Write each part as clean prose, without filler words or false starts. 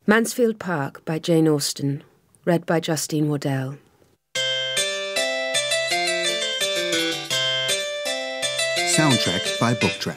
Mansfield Park by Jane Austen, read by Justine Waddell. Soundtrack by Booktrack.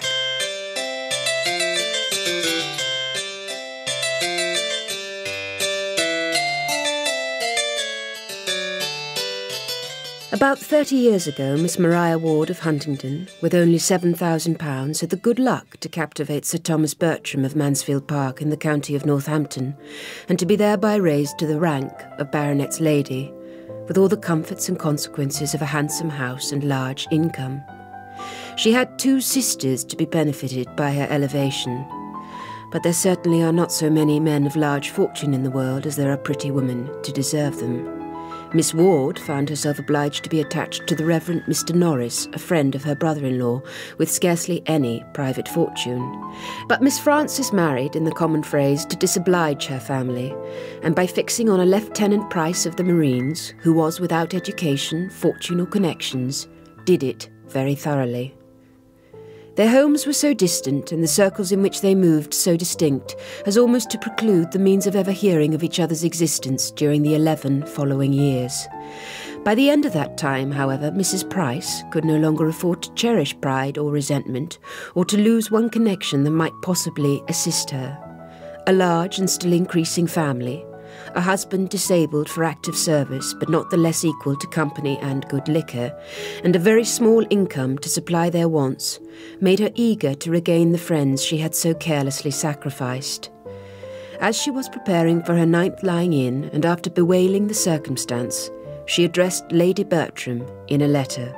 About 30 years ago, Miss Maria Ward of Huntingdon, with only £7,000, had the good luck to captivate Sir Thomas Bertram of Mansfield Park in the county of Northampton, and to be thereby raised to the rank of baronet's lady, with all the comforts and consequences of a handsome house and large income. She had 2 sisters to be benefited by her elevation, but there certainly are not so many men of large fortune in the world as there are pretty women to deserve them. Miss Ward found herself obliged to be attached to the Reverend Mr. Norris, a friend of her brother-in-law, with scarcely any private fortune. But Miss Frances married, in the common phrase, to disoblige her family, and by fixing on a Lieutenant Price of the Marines, who was without education, fortune or connections, did it very thoroughly. Their homes were so distant and the circles in which they moved so distinct as almost to preclude the means of ever hearing of each other's existence during the 11 following years. By the end of that time, however, Mrs. Price could no longer afford to cherish pride or resentment, or to lose one connection that might possibly assist her. A large and still increasing family, a husband disabled for active service but not the less equal to company and good liquor, and a very small income to supply their wants, made her eager to regain the friends she had so carelessly sacrificed. As she was preparing for her 9th lying-in, and after bewailing the circumstance, she addressed Lady Bertram in a letter.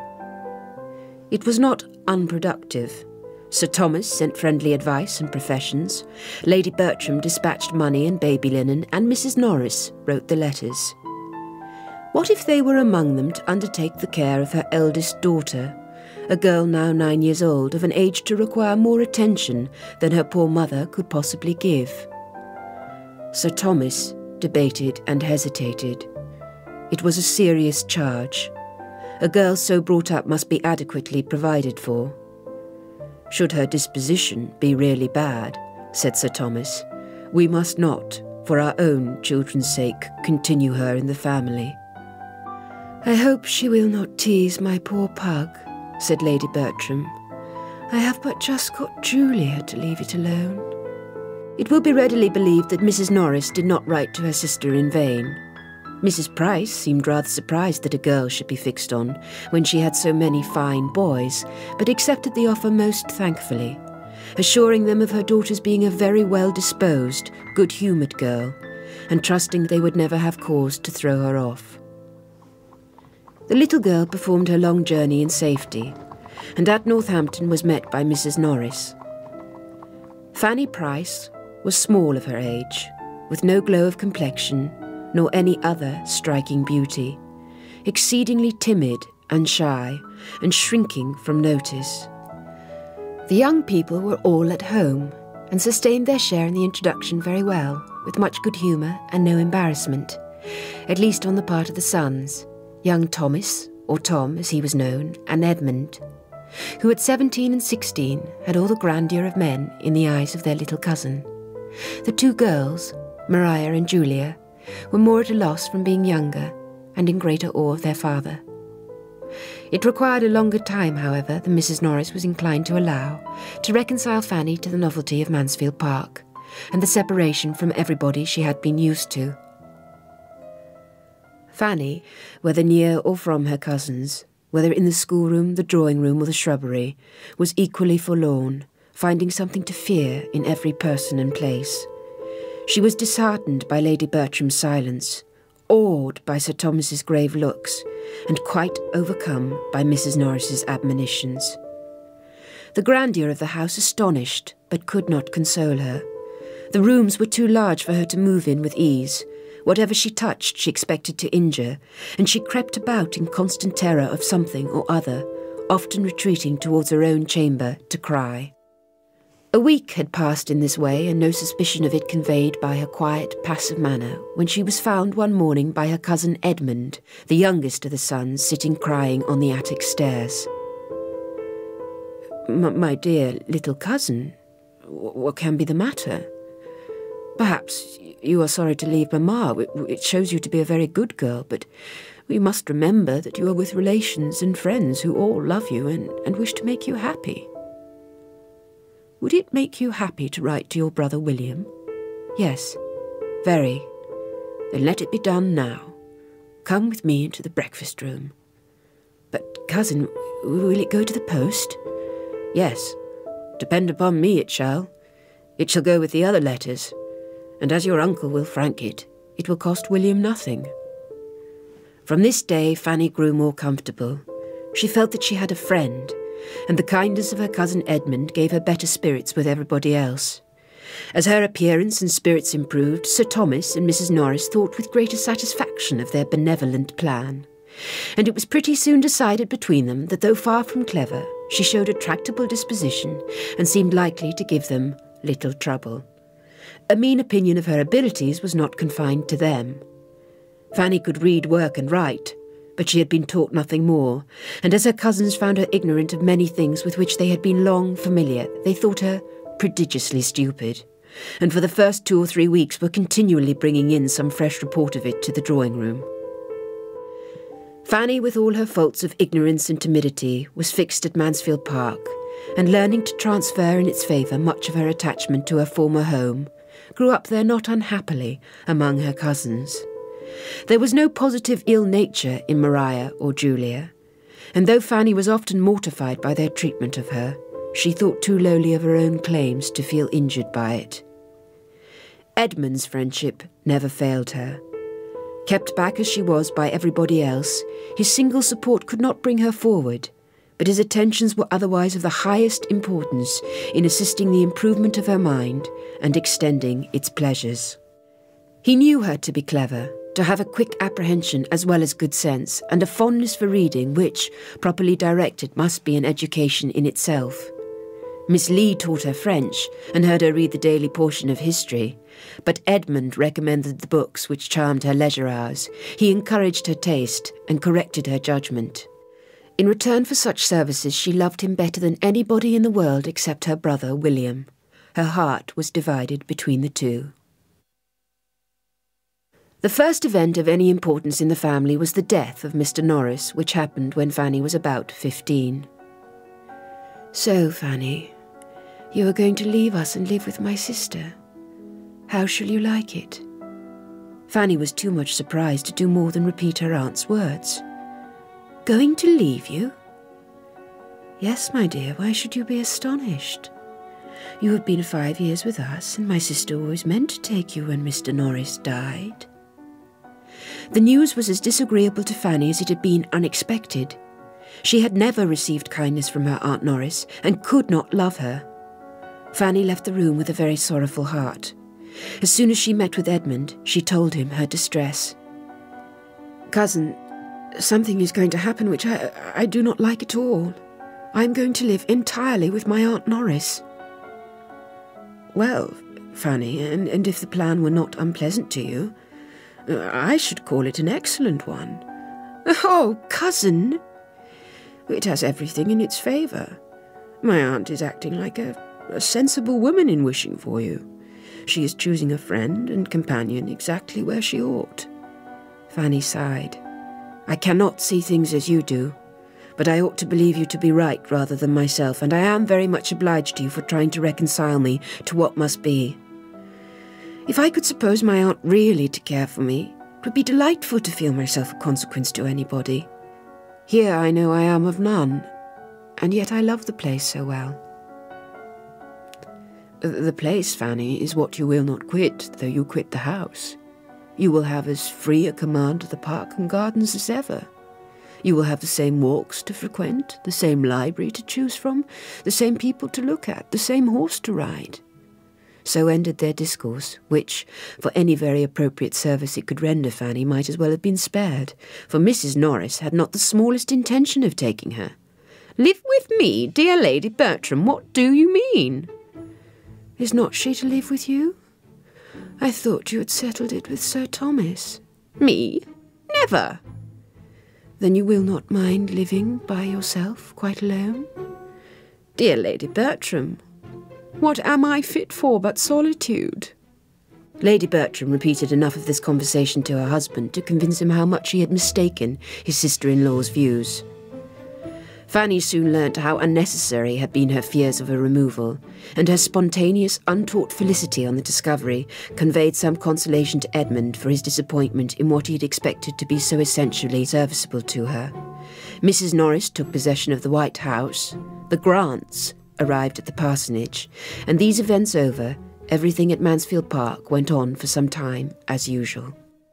It was not unproductive. Sir Thomas sent friendly advice and professions, Lady Bertram dispatched money and baby linen, and Mrs. Norris wrote the letters. What if they were among them to undertake the care of her eldest daughter, a girl now 9 years old, of an age to require more attention than her poor mother could possibly give? Sir Thomas debated and hesitated. It was a serious charge. A girl so brought up must be adequately provided for. Should her disposition be really bad, said Sir Thomas, we must not, for our own children's sake, continue her in the family. I hope she will not tease my poor pug, said Lady Bertram. I have but just got Julia to leave it alone. It will be readily believed that Mrs. Norris did not write to her sister in vain. Mrs. Price seemed rather surprised that a girl should be fixed on, when she had so many fine boys, but accepted the offer most thankfully, assuring them of her daughter's being a very well-disposed, good-humoured girl, and trusting they would never have cause to throw her off. The little girl performed her long journey in safety, and at Northampton was met by Mrs. Norris. Fanny Price was small of her age, with no glow of complexion, nor any other striking beauty, exceedingly timid and shy, and shrinking from notice. The young people were all at home, and sustained their share in the introduction very well, with much good humour and no embarrassment, at least on the part of the sons, young Thomas, or Tom as he was known, and Edmund, who at 17 and 16 had all the grandeur of men in the eyes of their little cousin. The 2 girls, Maria and Julia, were more at a loss from being younger and in greater awe of their father. It required a longer time, however, than Mrs. Norris was inclined to allow, to reconcile Fanny to the novelty of Mansfield Park, and the separation from everybody she had been used to. Fanny, whether near or from her cousins, whether in the schoolroom, the drawing-room, or the shrubbery, was equally forlorn, finding something to fear in every person and place. She was disheartened by Lady Bertram's silence, awed by Sir Thomas's grave looks, and quite overcome by Mrs. Norris's admonitions. The grandeur of the house astonished, but could not console her. The rooms were too large for her to move in with ease. Whatever she touched she expected to injure, and she crept about in constant terror of something or other, often retreating towards her own chamber to cry. A week had passed in this way, and no suspicion of it conveyed by her quiet, passive manner, when she was found one morning by her cousin Edmund, the youngest of the sons, sitting crying on the attic stairs. My dear little cousin, what can be the matter? Perhaps you are sorry to leave Mamma. It shows you to be a very good girl, but we must remember that you are with relations and friends who all love you and wish to make you happy. Would it make you happy to write to your brother William? Yes, very. Then let it be done now. Come with me into the breakfast room. But, cousin, will it go to the post? Yes, depend upon me it shall. It shall go with the other letters, and as your uncle will frank it, it will cost William nothing. From this day Fanny grew more comfortable. She felt that she had a friend, and the kindness of her cousin Edmund gave her better spirits with everybody else. As her appearance and spirits improved, Sir Thomas and Mrs. Norris thought with greater satisfaction of their benevolent plan, and it was pretty soon decided between them that though far from clever, she showed a tractable disposition and seemed likely to give them little trouble. A mean opinion of her abilities was not confined to them. Fanny could read, work and write, but she had been taught nothing more, and as her cousins found her ignorant of many things with which they had been long familiar, they thought her prodigiously stupid, and for the first 2 or 3 weeks were continually bringing in some fresh report of it to the drawing-room. Fanny, with all her faults of ignorance and timidity, was fixed at Mansfield Park, and learning to transfer in its favour much of her attachment to her former home, grew up there not unhappily among her cousins. There was no positive ill nature in Maria or Julia, and though Fanny was often mortified by their treatment of her, she thought too lowly of her own claims to feel injured by it. Edmund's friendship never failed her. Kept back as she was by everybody else, his single support could not bring her forward, but his attentions were otherwise of the highest importance in assisting the improvement of her mind and extending its pleasures. He knew her to be clever, to have a quick apprehension as well as good sense, and a fondness for reading which, properly directed, must be an education in itself. Miss Lee taught her French and heard her read the daily portion of history, but Edmund recommended the books which charmed her leisure hours. He encouraged her taste and corrected her judgment. In return for such services she loved him better than anybody in the world except her brother William. Her heart was divided between the two. The first event of any importance in the family was the death of Mr. Norris, which happened when Fanny was about 15. "So, Fanny, you are going to leave us and live with my sister. How shall you like it?" Fanny was too much surprised to do more than repeat her aunt's words. "Going to leave you?" "Yes, my dear, why should you be astonished? You have been 5 years with us, and my sister always meant to take you when Mr. Norris died." The news was as disagreeable to Fanny as it had been unexpected. She had never received kindness from her Aunt Norris, and could not love her. Fanny left the room with a very sorrowful heart. As soon as she met with Edmund, she told him her distress. "Cousin, something is going to happen which I do not like at all. I am going to live entirely with my Aunt Norris." "Well, Fanny, and if the plan were not unpleasant to you, I should call it an excellent one." "Oh, cousin!" "It has everything in its favour. My aunt is acting like a sensible woman in wishing for you. She is choosing a friend and companion exactly where she ought." Fanny sighed. "I cannot see things as you do, but I ought to believe you to be right rather than myself, and I am very much obliged to you for trying to reconcile me to what must be. If I could suppose my aunt really to care for me, it would be delightful to feel myself of consequence to anybody. Here I know I am of none, and yet I love the place so well." "The place, Fanny, is what you will not quit, though you quit the house. You will have as free a command of the park and gardens as ever. You will have the same walks to frequent, the same library to choose from, the same people to look at, the same horse to ride." So ended their discourse, which, for any very appropriate service it could render Fanny, might as well have been spared, for Mrs. Norris had not the smallest intention of taking her. "Live with me, dear Lady Bertram, what do you mean?" "Is not she to live with you? I thought you had settled it with Sir Thomas." "Me? Never." "Then you will not mind living by yourself, quite alone?" "Dear Lady Bertram, what am I fit for but solitude?" Lady Bertram repeated enough of this conversation to her husband to convince him how much he had mistaken his sister-in-law's views. Fanny soon learnt how unnecessary had been her fears of a removal, and her spontaneous, untaught felicity on the discovery conveyed some consolation to Edmund for his disappointment in what he had expected to be so essentially serviceable to her. Mrs. Norris took possession of the White House, the Grants arrived at the parsonage, and these events over, everything at Mansfield Park went on for some time as usual.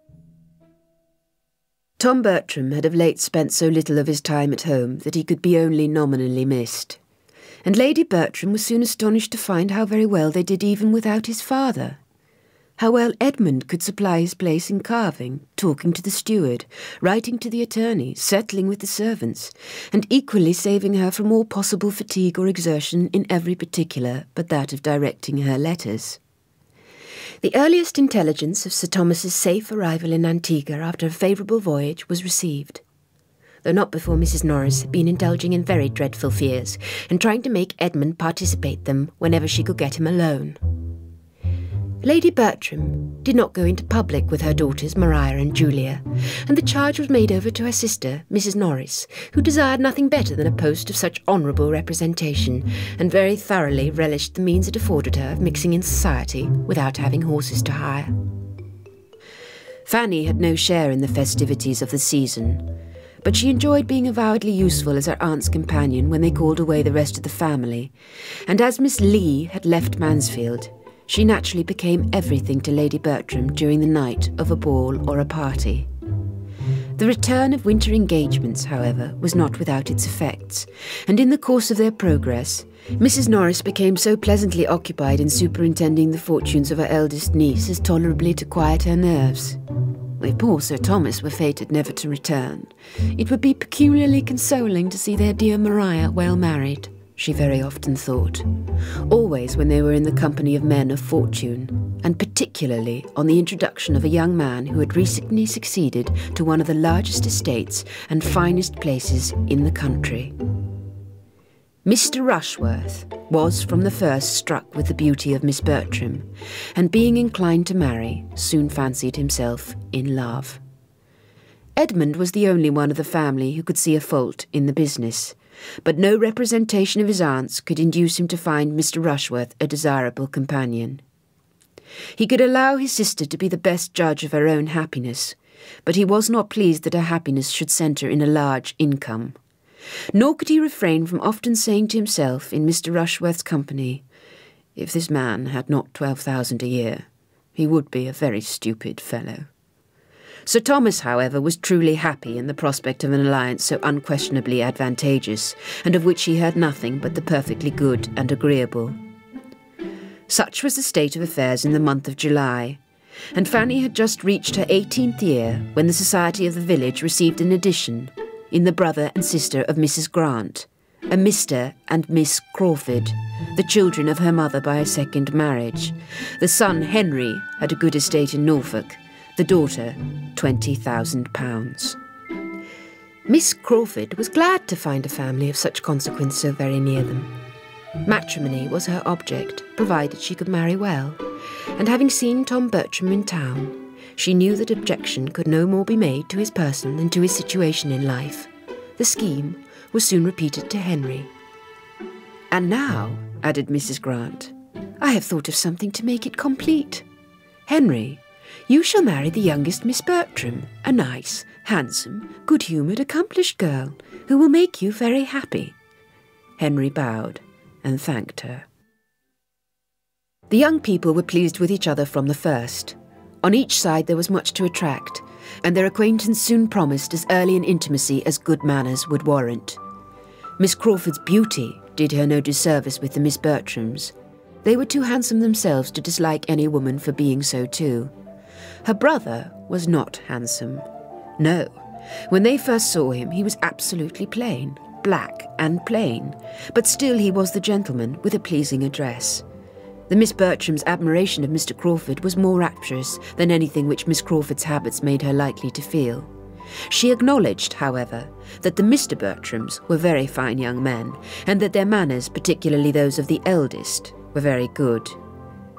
Tom Bertram had of late spent so little of his time at home that he could be only nominally missed. And Lady Bertram was soon astonished to find how very well they did even without his father. How well Edmund could supply his place in carving, talking to the steward, writing to the attorney, settling with the servants, and equally saving her from all possible fatigue or exertion in every particular but that of directing her letters. The earliest intelligence of Sir Thomas's safe arrival in Antigua after a favourable voyage was received, though not before Mrs. Norris had been indulging in very dreadful fears and trying to make Edmund participate them whenever she could get him alone. Lady Bertram did not go into public with her daughters Maria and Julia, and the charge was made over to her sister, Mrs. Norris, who desired nothing better than a post of such honourable representation, and very thoroughly relished the means it afforded her of mixing in society without having horses to hire. Fanny had no share in the festivities of the season, but she enjoyed being avowedly useful as her aunt's companion when they called away the rest of the family, and as Miss Lee had left Mansfield, she naturally became everything to Lady Bertram during the night of a ball or a party. The return of winter engagements, however, was not without its effects, and in the course of their progress, Mrs. Norris became so pleasantly occupied in superintending the fortunes of her eldest niece as tolerably to quiet her nerves. If poor Sir Thomas were fated never to return, it would be peculiarly consoling to see their dear Maria well married, she very often thought, always when they were in the company of men of fortune, and particularly on the introduction of a young man who had recently succeeded to one of the largest estates and finest places in the country. Mr. Rushworth was from the first struck with the beauty of Miss Bertram, and being inclined to marry, soon fancied himself in love. Edmund was the only one of the family who could see a fault in the business, but no representation of his aunt's could induce him to find Mr. Rushworth a desirable companion. He could allow his sister to be the best judge of her own happiness, but he was not pleased that her happiness should centre in a large income. Nor could he refrain from often saying to himself in Mr. Rushworth's company, "If this man had not 12,000 a year, he would be a very stupid fellow." Sir Thomas, however, was truly happy in the prospect of an alliance so unquestionably advantageous, and of which he heard nothing but the perfectly good and agreeable. Such was the state of affairs in the month of July, and Fanny had just reached her 18th year when the society of the village received an addition in the brother and sister of Mrs. Grant, a Mr. and Miss Crawford, the children of her mother by a second marriage. The son, Henry, had a good estate in Norfolk, the daughter, £20,000. Miss Crawford was glad to find a family of such consequence so very near them. Matrimony was her object, provided she could marry well, and having seen Tom Bertram in town, she knew that objection could no more be made to his person than to his situation in life. The scheme was soon repeated to Henry. "And now," added Mrs. Grant, "I have thought of something to make it complete. Henry, you shall marry the youngest Miss Bertram, a nice, handsome, good-humoured, accomplished girl, who will make you very happy." Henry bowed and thanked her. The young people were pleased with each other from the first. On each side there was much to attract, and their acquaintance soon promised as early an intimacy as good manners would warrant. Miss Crawford's beauty did her no disservice with the Miss Bertrams. They were too handsome themselves to dislike any woman for being so too. Her brother was not handsome. No, when they first saw him he was absolutely plain, black and plain, but still he was the gentleman with a pleasing address. The Miss Bertram's admiration of Mr. Crawford was more rapturous than anything which Miss Crawford's habits made her likely to feel. She acknowledged, however, that the Mr. Bertrams were very fine young men, and that their manners, particularly those of the eldest, were very good.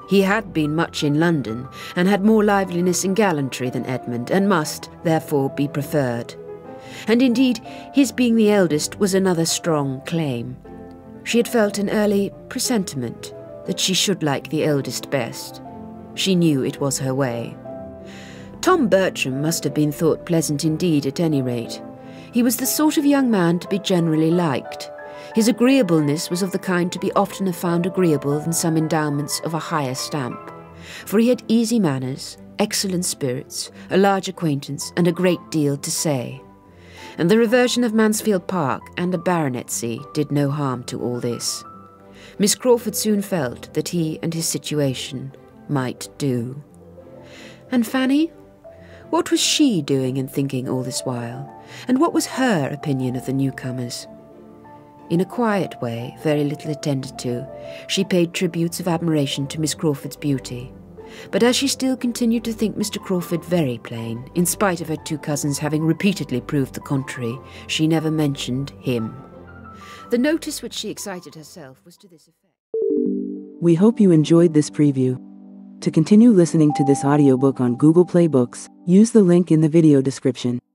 He had been much in London, and had more liveliness and gallantry than Edmund, and must, therefore, be preferred. And indeed, his being the eldest was another strong claim. She had felt an early presentiment that she should like the eldest best. She knew it was her way. Tom Bertram must have been thought pleasant indeed at any rate. He was the sort of young man to be generally liked. His agreeableness was of the kind to be oftener found agreeable than some endowments of a higher stamp, for he had easy manners, excellent spirits, a large acquaintance, and a great deal to say. And the reversion of Mansfield Park and a baronetcy did no harm to all this. Miss Crawford soon felt that he and his situation might do. And Fanny? What was she doing and thinking all this while? And what was her opinion of the newcomers? In a quiet way, very little attended to, she paid tributes of admiration to Miss Crawford's beauty. But as she still continued to think Mr. Crawford very plain, in spite of her two cousins having repeatedly proved the contrary, she never mentioned him. The notice which she excited herself was to this effect. We hope you enjoyed this preview. To continue listening to this audiobook on Google Play Books, use the link in the video description.